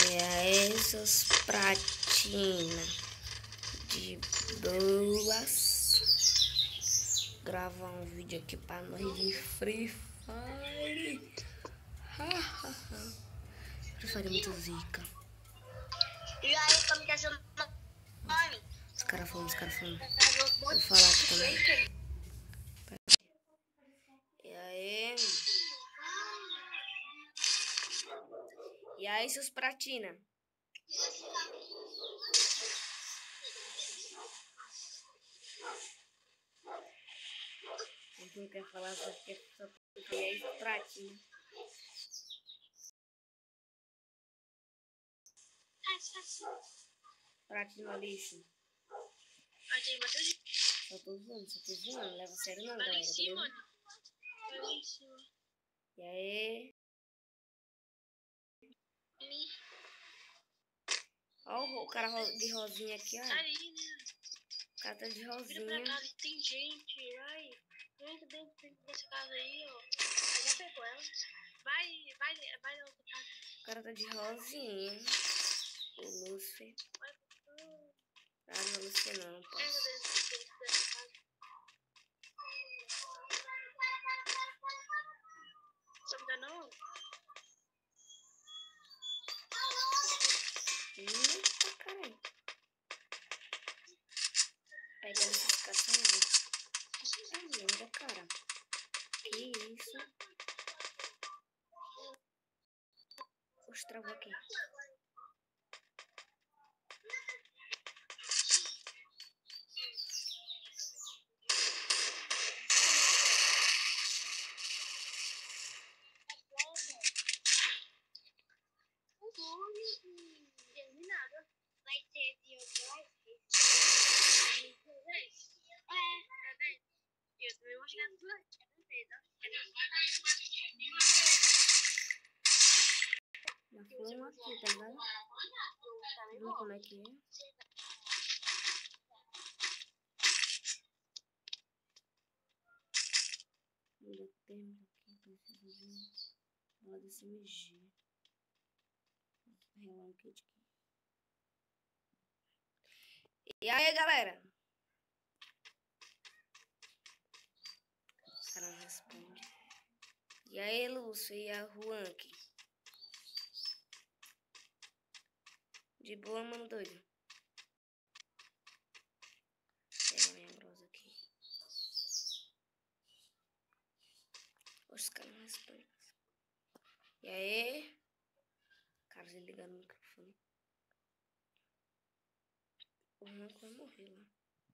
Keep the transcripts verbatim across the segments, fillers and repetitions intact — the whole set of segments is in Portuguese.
E aí, seus pratina de boas. Gravar um vídeo aqui pra nós de Free Fire. Free Fire é muito zica. E aí, como que é seu nome? Os caras falam, os caras falam. Vou falar aqui também. E aí? E aí, seus pratina? A gente não quer falar só porque só porque é isso, pratina. Pratina lixo. Só tô zoando, só tô zoando. Não leva a sério não, galera, beleza? E aí? Ó o cara de rosinha aqui, ó. O cara tá de rosinha. Tem gente, ai. Muito dentro dessa casa aí, ó. Já pegou ela. Vai, vai, vai na outra casa. O cara tá de rosinha. O Lúcifer. Ah, não, Lúcifer não, não posso. Você não tá não? Eita, caralho. Pega essa caçamba. É linda, cara. Que isso? Oxe, travou aqui. Terminado. Vai ter de outro. É, tá vendo? Eu também vou chegar no lanche. Já foi um aqui, tá ligado? Viu como é que é? Muda termos aqui, preciso de uma desse M G. Relar um kit aqui. E aí, galera? O cara não responde. E aí, Lúcio e a Juan aqui? De boa, mano, doido. Pega a minha brosa aqui. Os caras não respondem. E aí? Cara, ele ligando o microfone. O Juan vai morrer lá.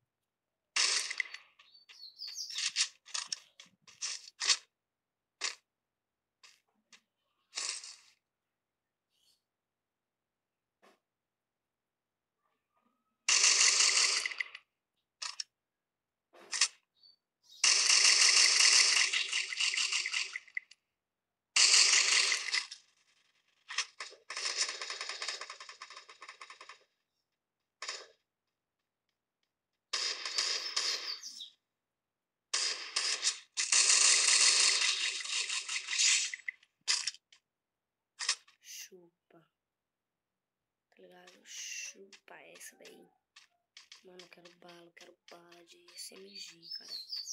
Chupa. Tá ligado? Chupa essa daí. Mano, eu quero bala, eu quero bala de S M G, cara.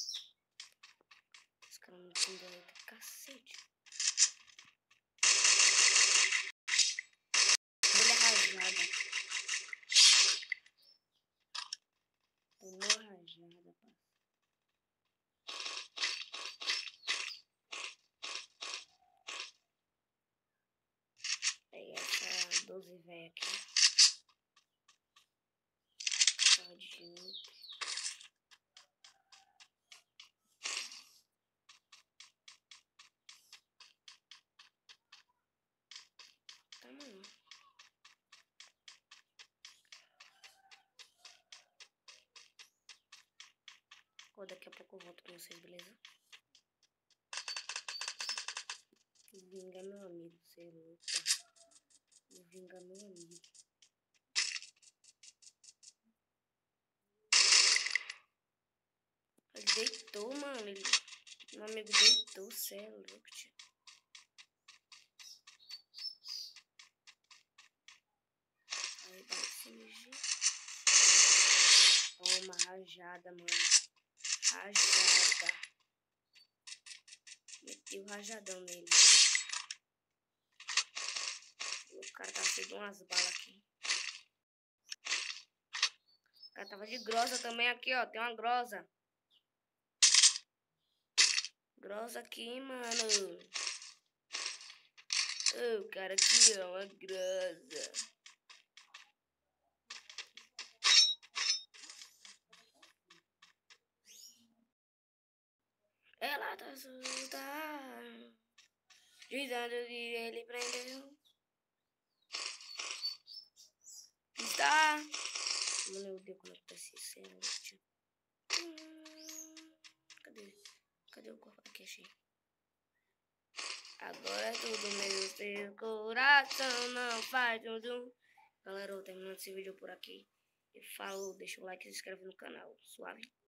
Os caras não tem ideia do cacete. Bolha rajada. Tomou rajada, pá. Peguei essa doze velha aqui. Carro de Jeep. Tá, mano. Ou daqui a pouco eu volto com vocês, beleza? Vinga, meu amigo, você é louco. Vinga, meu amigo. Ele deitou, mano. Ele... Meu amigo deitou, você é louco, tio. Rage. Toma, rajada, mano. Rajada. Meti o rajadão nele. O cara tá cheio de umas balas aqui. O cara tava de grosa também aqui, ó. Tem uma grosa. Grosa aqui, mano. Oh, o cara aqui, ó. Uma grosa. Ela tá solta. Dizendo que ele prendeu. Está. Meu Deus, como é que tá esse céu? Hum, cadê? Cadê o corpo? Aqui, achei. Agora é tudo meu, seu coração não faz tudo. Galera, eu vou terminando esse vídeo por aqui. E falou, deixa o like e se inscreve no canal. Suave.